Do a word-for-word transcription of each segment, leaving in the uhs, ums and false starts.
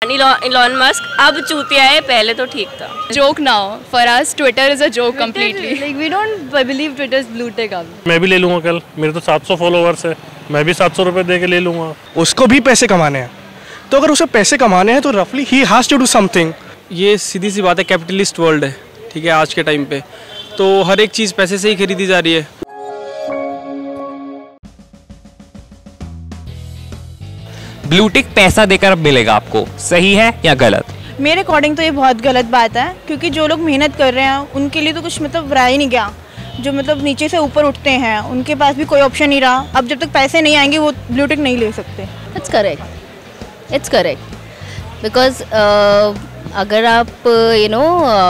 And Elon Musk अब चूतिया है, पहले तो ठीक था। Joke now for us, Twitter is a joke completely. Like we don't believe Twitter is blue tick. अब मैं भी ले लूँगा कल, मेरे तो सात सौ फॉलोवर्स है, मैं भी सात सौ रुपये दे के ले लूँगा। उसको भी पैसे कमाने हैं, तो अगर उसे पैसे कमाने हैं तो रफली ही हैज़ टू डू समथिंग। ये सीधी सी बात है, कैपिटलिस्ट वर्ल्ड है, ठीक है, आज के टाइम पे तो हर एक चीज़ पैसे से ही खरीदी जा रही है। ब्लू टिक पैसा देकर अब मिलेगा आपको, सही है या गलत? मेरे अकॉर्डिंग तो ये बहुत गलत बात है, क्योंकि जो लोग मेहनत कर रहे हैं उनके लिए तो कुछ मतलब रहा ही नहीं गया। जो मतलब नीचे से ऊपर उठते हैं उनके पास भी कोई ऑप्शन नहीं रहा। अब जब तक पैसे नहीं आएंगे वो ब्लू टिक नहीं ले सकते। It's correct, it's correct because अगर आप यू नो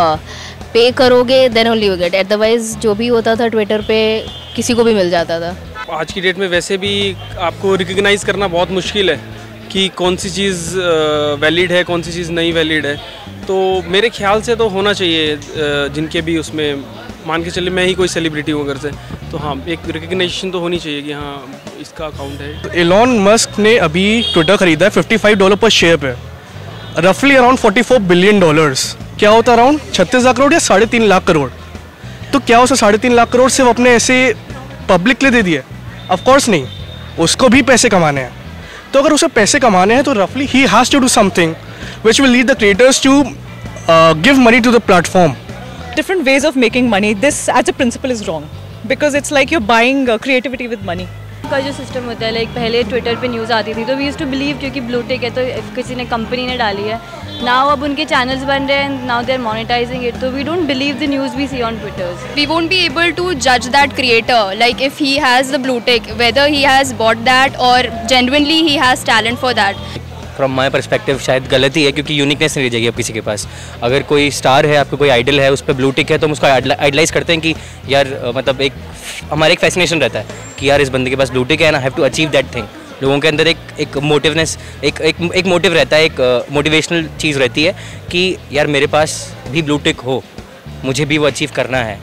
पे करोगे then only you get, otherwise जो भी होता था ट्विटर पे किसी को भी मिल जाता था। आज की डेट में वैसे भी आपको रिकग्नाइज़ करना बहुत मुश्किल है कि कौन सी चीज़ वैलिड है, कौन सी चीज़ नहीं वैलिड है। तो मेरे ख्याल से तो होना चाहिए जिनके भी उसमें, मान के चले मैं ही कोई सेलिब्रिटी हूँ अगर से, तो हाँ एक रिकग्नाइजेशन तो होनी चाहिए कि हाँ इसका अकाउंट है। तो एलॉन मस्क ने अभी ट्विटर खरीदा है पचपन डॉलर पर शेयर पे, रफली अराउंड चौवालीस बिलियन डॉलर्स। क्या होता है अराउंड छत्तीस हज़ार करोड़ या साढ़े तीन लाख करोड़। तो क्या उसे साढ़े तीन लाख करोड़ सिर्फ अपने ऐसे पब्लिक के लिए दे दिए? ऑफ कोर्स नहीं, उसको भी पैसे कमाने हैं। तो अगर उसे पैसे कमाने हैं तो रफली ही has to do something which will lead the creators to give money to the platform. Different ways of making money. This as a principle is wrong because it's like you're buying uh, creativity with money. का जो system होता है, like पहले Twitter पे news आती थी तो we used to believe क्योंकि ब्लू टिक है तो किसी ने कंपनी ने डाली है। नाउ अब उनके चैनल्स बन रहे हैं, now they are monetizing it, तो we don't believe the news we see on Twitters. We won't be able to judge that creator, like if he has the blue tick, whether he has bought that or genuinely he has talent for that. From my perspective शायद गलत ही है, क्योंकि uniqueness नहीं रह जाएगी अब किसी के पास। अगर कोई स्टार है, आपको कोई आइडल है, उस पर ब्लू टिक है, तो हम उसको आइडलाइज करते हैं कि यार मतलब एक हमारा एक फैसिनेशन रहता है कि यार इस बंदे के पास ब्लू टिक है ना, have to achieve that thing. लोगों के अंदर एक एक मोटिवनेस, एक एक एक मोटिव रहता है, एक मोटिवेशनल चीज़ रहती है कि यार मेरे पास भी ब्लू टिक हो, मुझे भी वो अचीव करना है।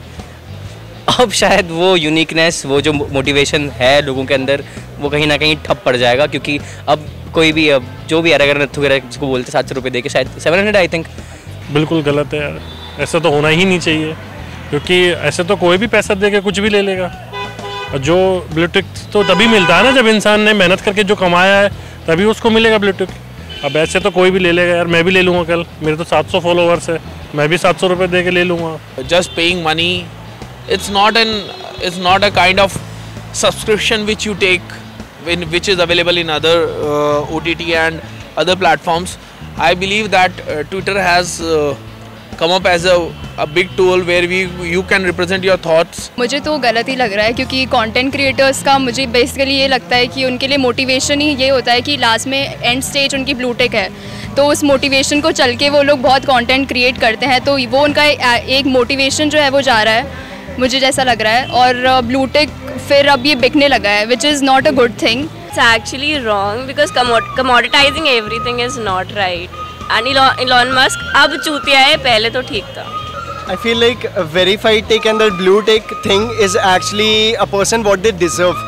अब शायद वो यूनिकनेस, वो जो मोटिवेशन है लोगों के अंदर, वो कहीं ना कहीं ठप पड़ जाएगा, क्योंकि अब कोई भी अब जो भी अगर नथु वगैरह जिसको बोलते सात सौ रुपये दे के शायद सेवन हंड्रेड आई थिंक। बिल्कुल गलत है यार, ऐसा तो होना ही नहीं चाहिए, क्योंकि ऐसे तो कोई भी पैसा दे के कुछ भी ले लेगा। और जो ब्लू टिक तो तभी मिलता है ना जब इंसान ने मेहनत करके जो कमाया है, तभी उसको मिलेगा ब्लू टिक। अब ऐसे तो कोई भी ले लेगा यार, मैं भी ले लूँगा कल, मेरे तो सात सौ फॉलोवर्स है, मैं भी सात सौ रुपये दे के ले लूँगा। Just paying money, it's not an it's not a kind of subscription which you take in which is available in other uh, O T T and other platforms. I believe that uh, Twitter has uh, come up as a, a big tool where we you can represent your thoughts. मुझे तो गलत ही लग रहा है, क्योंकि content creators का मुझे basically ये लगता है कि उनके लिए मोटिवेशन ही ये होता है कि लास्ट में एंड स्टेज उनकी ब्लू टिक है, तो उस मोटिवेशन को चल के वो लोग बहुत कंटेंट क्रिएट करते हैं, तो वो उनका एक मोटिवेशन जो है वो जा रहा है, मुझे जैसा लग रहा है। और ब्लू टिक फिर अब ये बिकने लगा है, which is not a good thing. It's actually wrong because commoditizing everything is not right. And Elon Musk अब चूतिया है, पहले तो ठीक था। I feel like a verified tick and the blue tick thing is actually a person what they deserve,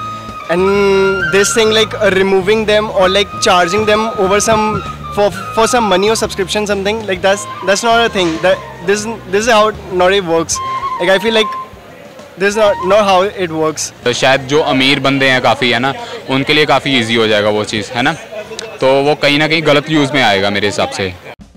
and this thing like uh, removing them or like charging them over some for for some money or subscription something like that's that's not a thing. That this this is how not it works. Like I feel like this is not not how it works. तो शायद जो अमीर बंदे हैं काफ़ी है ना, उनके लिए काफ़ी इजी हो जाएगा वो चीज़, है ना, तो वो कहीं ना कहीं गलत यूज़ में आएगा मेरे हिसाब से।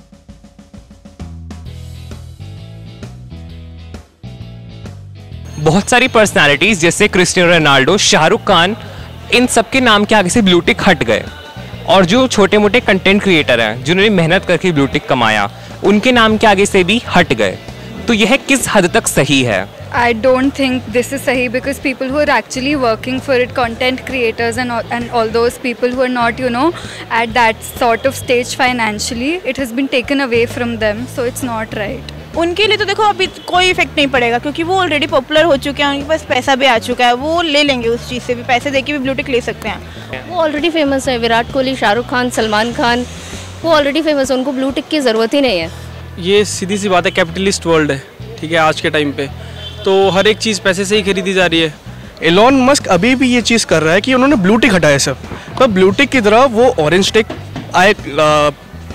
बहुत सारी पर्सनालिटीज जैसे क्रिस्टियानो रोनाल्डो, शाहरुख खान, इन सब के नाम के आगे से ब्लू टिक हट गए, और जो छोटे मोटे कंटेंट क्रिएटर हैं जिन्होंने मेहनत करके ब्लू टिक कमाया, उनके नाम के आगे से भी हट गए। तो यह किस हद तक सही है? I don't think this is sahi because people who are actually working for it, content creators and all, and all those people who are not, you know, at that sort of stage financially, it has been taken away from them, so it's not right. उनके लिए तो देखो अभी कोई effect नहीं पड़ेगा, क्योंकि वो ऑलरेडी पॉपुलर हो चुके हैं, उनके पास पैसा भी आ चुका है, वो ले लेंगे उस चीज़ से भी, पैसे दे के भी ब्लू टिक ले सकते हैं। वो ऑलरेडी फेमस है, विराट कोहली, शाहरुख खान, सलमान खान, वो ऑलरेडी फेमस है, उनको ब्लू टिक की ज़रूरत ही नहीं है। ये सीधी सी बात है, कैपिटलिस्ट वर्ल्ड है, ठीक है, आज के टाइम पे तो हर एक चीज़ पैसे से ही खरीदी जा रही है। एलॉन मस्क अभी भी ये चीज़ कर रहा है कि उन्होंने ब्लू टिक हटाया सब, पर ब्लू टिक की तरह वो ऑरेंज टिक आए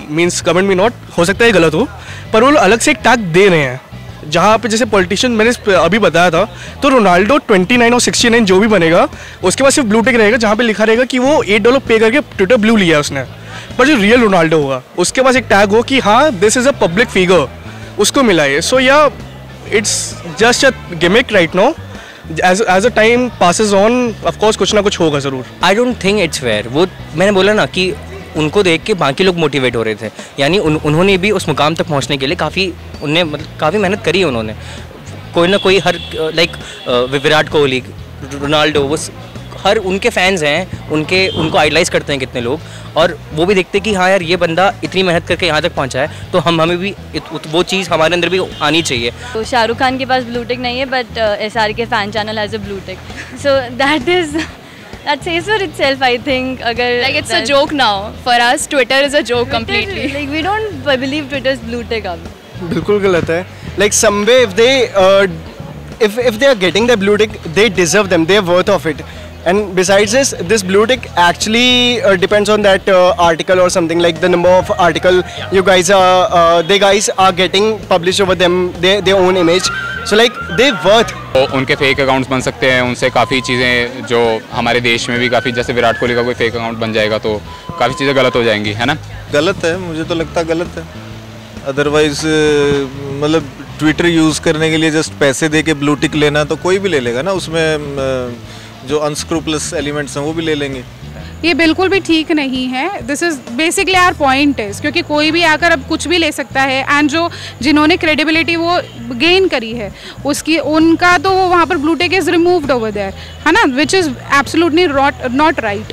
मीन्स कमेंट मी नॉट, हो सकता है गलत हो, पर वो अलग से एक टैग दे रहे हैं जहाँ पे जैसे पॉलिटिशियन मैंने अभी बताया था, तो रोनाल्डो ट्वेंटी नाइन और सिक्सटी नाइन जो भी बनेगा उसके बाद सिर्फ ब्लू टिक रहेगा जहाँ पे लिखा रहेगा कि वो एट डॉलर पे करके ट्विटर ब्लू लिया है उसने। पर जो रियल रोनाल्डो होगा उसके पास एक टैग हो कि हाँ this is a public figure, उसको मिला है। सो या it's just a gimmick right now, as as a time passes on of course कुछ ना कुछ होगा ज़रूर। I don't think it's fair. वो मैंने बोला ना कि उनको देख के बाकी लोग मोटिवेट हो रहे थे, यानी उन, उन्होंने भी उस मुकाम तक पहुंचने के लिए काफ़ी उनने मतलब काफ़ी मेहनत करी है उन्होंने। कोई ना कोई हर लाइक विराट कोहली, रोनाल्डो, वो हर उनके फैंस हैं, उनके उनको आइडलाइज करते हैं कितने लोग, और वो भी देखते हैं कि हाँ यार ये बंदा इतनी मेहनत करके यहाँ तक पहुँचा है, तो हम हमें भी वो चीज़ हमारे अंदर भी आनी चाहिए। तो शाहरुख खान के पास ब्लू टिक नहीं है, but S R K fan channel has a blue tick, so that is that says for itself, I think. Agar like it's a joke now for us. Twitter is a joke completely. Like we don't believe Twitter's blue tick up. बिल्कुल गलत है. Like some way if they uh, if if they are getting the blue tick, they deserve them. They are worth of it. And besides this, this blue tick actually uh, depends on that uh, article or something, like the number of article you guys are, uh, they guys are getting published over them, their their own image. So like they worth. तो उनके fake accounts बन सकते हैं, उनसे काफ़ी चीज़ें जो हमारे देश में भी काफ़ी, जैसे विराट कोहली का कोई फेक अकाउंट बन जाएगा तो काफ़ी चीज़ें गलत हो जाएंगी, है ना? गलत है, मुझे तो लगता है गलत है। अदरवाइज मतलब ट्विटर यूज़ करने के लिए जस्ट पैसे दे के ब्लू टिक लेना तो कोई भी ले लेगा ना, उसमें जो अनस्क्रूपलस एलिमेंट्स हैं वो भी ले लेंगे। ये बिल्कुल भी ठीक नहीं है। This is basically our point is, क्योंकि कोई भी आकर अब कुछ भी ले सकता है, एंड जो जिन्होंने क्रेडिबिलिटी वो गेन करी है उसकी उनका तो वो वहाँ पर blue tick is removed over there, है ना, which is absolutely not right.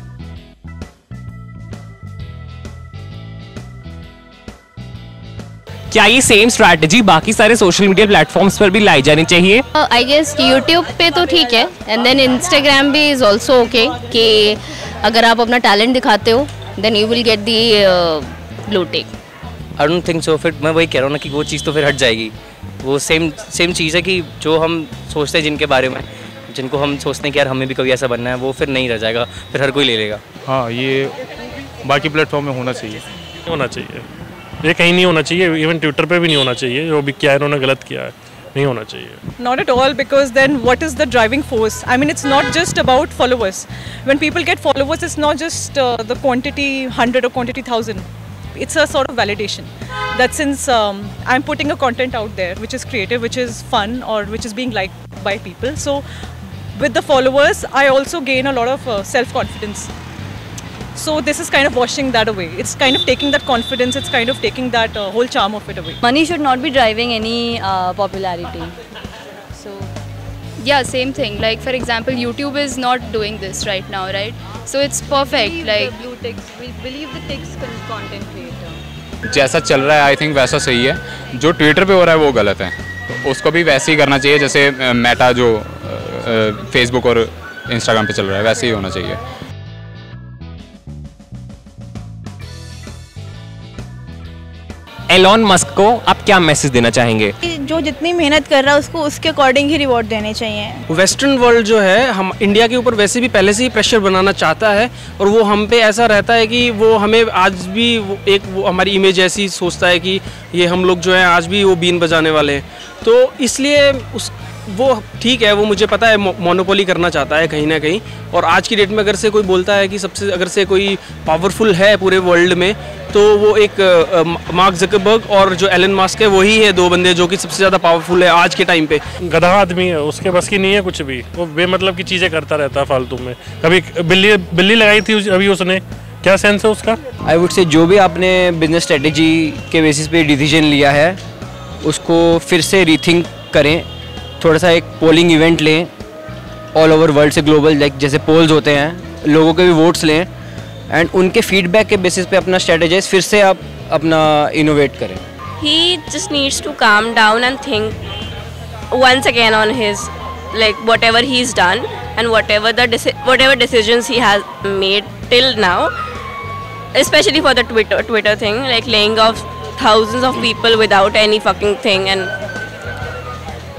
क्या ये सेम स्ट्रैटेजी बाकी सारे सोशल मीडिया प्लेटफॉर्म्स पर भी लाई जानी चाहिए? आई गेस यूट्यूब पे तो ठीक है, एंड देन इंस्टाग्राम भी इज़ ऑल्सो ओके, कि अगर आप अपना टैलेंट दिखाते हो then you will get the blue tick. I don't think so. फिर मैं वही कह रहा हूँ ना कि वो चीज़ तो फिर हट जाएगी। वो सेम सेम चीज़ है कि जो हम सोचते हैं जिनके बारे में, जिनको हम सोचते हैं कि यार हमें भी कभी ऐसा बनना है, वो फिर नहीं रह जाएगा, फिर हर कोई ले लेगा। हाँ, ये बाकी प्लेटफॉर्म में होना चाहिए होना चाहिए ये कहीं नहीं होना चाहिए, इवन ट्विटर पे भी नहीं होना चाहिए। जो भी किया है इन्होंने गलत किया है, नहीं होना चाहिए। Not at all, because then what is the driving force? I mean, it's not just about followers. When people get followers, it's not just uh, the quantity hundred or quantity thousand. It's a sort of validation that since um, I'm putting a content out there which is creative, which is fun, or which is being liked by people, so with the followers I also gain a lot of uh, self-confidence. So this is kind of washing that away. It's kind of taking that confidence, it's kind of taking that uh, whole charm of it away. Money should not be driving any uh, popularity. So yeah, same thing. Like for example, YouTube is not doing this right now, right? So it's perfect. Believe like the blue ticks, we believe the ticks content creator. जैसा चल रहा है I think वैसा सही है, जो Twitter पे हो रहा है वो गलत है, उसको भी वैसे ही करना चाहिए जैसे मेटा जो फेसबुक और इंस्टाग्राम पे चल रहा है वैसे ही होना चाहिए। एलॉन मस्क को आप क्या मैसेज देना चाहेंगे? जो जितनी मेहनत कर रहा है उसको उसके अकॉर्डिंग ही रिवॉर्ड देने चाहिए। वेस्टर्न वर्ल्ड जो है हम इंडिया के ऊपर वैसे भी पहले से ही प्रेशर बनाना चाहता है, और वो हम पे ऐसा रहता है कि वो हमें आज भी वो एक वो हमारी इमेज ऐसी सोचता है कि ये हम लोग जो है आज भी वो बीन बजाने वाले हैं, तो इसलिए उस वो ठीक है, वो मुझे पता है मोनोपोली करना चाहता है कहीं ना कहीं। और आज की डेट में अगर से कोई बोलता है कि सबसे अगर से कोई पावरफुल है पूरे वर्ल्ड में, तो वो एक मार्क ज़करबर्ग और जो एलन मस्क है, वही है दो बंदे जो कि सबसे ज़्यादा पावरफुल है आज के टाइम पे। गधा आदमी है, उसके बस की नहीं है कुछ भी, वो बेमतलब की चीज़ें करता रहता है फालतू में। कभी बिल्ली बिल्ली लगाई थी अभी उसने, क्या सेंस है उसका? आई वुड से जो भी आपने बिजनेस स्ट्रेटेजी के बेसिस पे डिसीजन लिया है उसको फिर से रीथिंक करें, थोड़ा सा एक पोलिंग इवेंट लें ऑल ओवर वर्ल्ड से, ग्लोबल लाइक जैसे पोल्स होते हैं, लोगों के भी वोट्स लें, एंड उनके फीडबैक के बेसिस पे अपना स्ट्रेटेजाइज फिर से आप अपना इनोवेट करें। He just needs to calm down and think once again on his like whatever he's done and whatever the deci- whatever decisions he has made till now, especially for the Twitter Twitter thing, like laying off thousands of people without any fucking thing, and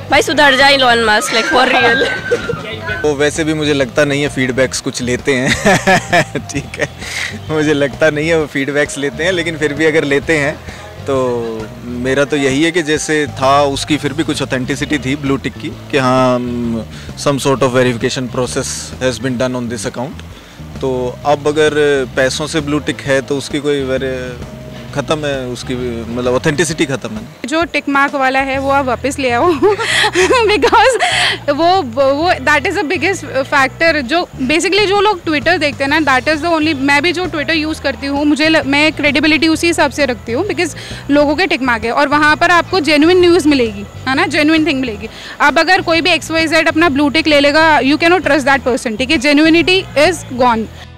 भाई सुधर जाए Elon Musk, like for real. वो वैसे भी मुझे लगता नहीं है फीडबैक्स कुछ लेते हैं ठीक है, मुझे लगता नहीं है वो फीडबैक्स लेते हैं, लेकिन फिर भी अगर लेते हैं तो मेरा तो यही है कि जैसे था उसकी फिर भी कुछ ऑथेंटिसिटी थी ब्लू टिक की, कि हाँ some sort of verification process has been done on this account. तो अब अगर पैसों से ब्लू टिक है तो उसकी कोई वेरे ख़त्म है, उसकी मतलब ऑथेंटिसिटी ख़त्म है। जो टिक मार्क वाला है वो आप वापस ले आओ बिकॉज वो वो that is the biggest factor. जो बेसिकली जो लोग ट्विटर देखते हैं ना, दैट इज़ द ओनली, मैं भी जो ट्विटर यूज़ करती हूँ मुझे ल, मैं क्रेडिबिलिटी उसी हिसाब से रखती हूँ, बिकॉज लोगों के टिक मार्क है और वहाँ पर आपको जेन्युइन न्यूज़ मिलेगी, है ना, जेन्युइन थिंग मिलेगी। अब अगर कोई भी एक्स वाई जेड अपना ब्लू टिक ले लेगा, you can not trust that person, ठीक है, जेन्युइनिटी इज़ गॉन।